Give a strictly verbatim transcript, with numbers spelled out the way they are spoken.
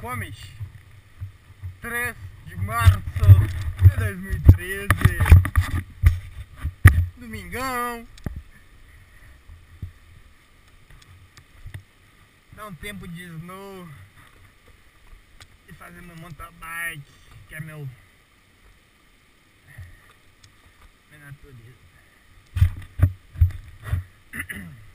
Gomes, três de março de dois mil e treze, domingão. Dá um tempo de snow e fazer meu mountain bike, que é meu minha natureza.